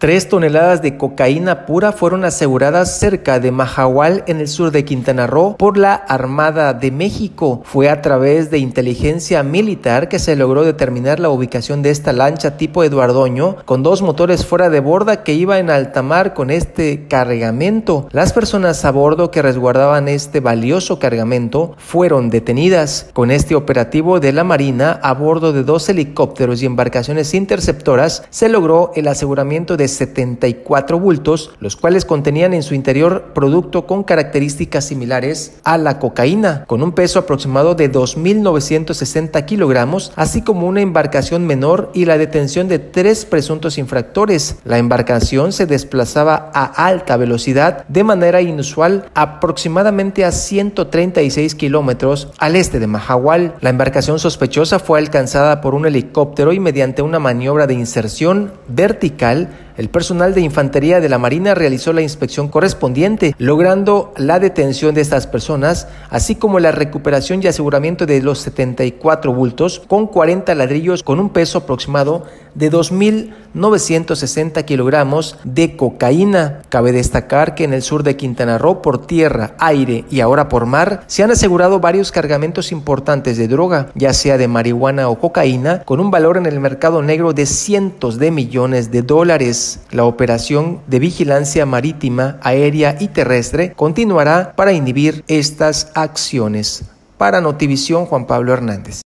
3 toneladas de cocaína pura fueron aseguradas cerca de Mahahual, en el sur de Quintana Roo, por la Armada de México. Fue a través de inteligencia militar que se logró determinar la ubicación de esta lancha tipo Eduardoño, con 2 motores fuera de borda, que iba en alta mar con este cargamento. Las personas a bordo que resguardaban este valioso cargamento fueron detenidas. Con este operativo de la Marina, a bordo de 2 helicópteros y embarcaciones interceptoras, se logró el aseguramiento de 74 bultos, los cuales contenían en su interior producto con características similares a la cocaína, con un peso aproximado de 2.960 kilogramos, así como una embarcación menor y la detención de 3 presuntos infractores. La embarcación se desplazaba a alta velocidad de manera inusual, aproximadamente a 136 kilómetros al este de Mahahual. La embarcación sospechosa fue alcanzada por un helicóptero y mediante una maniobra de inserción vertical, el personal de infantería de la Marina realizó la inspección correspondiente, logrando la detención de estas personas, así como la recuperación y aseguramiento de los 74 bultos con 40 ladrillos con un peso aproximado de 2.960 kilogramos de cocaína. Cabe destacar que en el sur de Quintana Roo, por tierra, aire y ahora por mar, se han asegurado varios cargamentos importantes de droga, ya sea de marihuana o cocaína, con un valor en el mercado negro de cientos de millones de dólares. La operación de vigilancia marítima, aérea y terrestre continuará para inhibir estas acciones. Para Notivisión, Juan Pablo Hernández.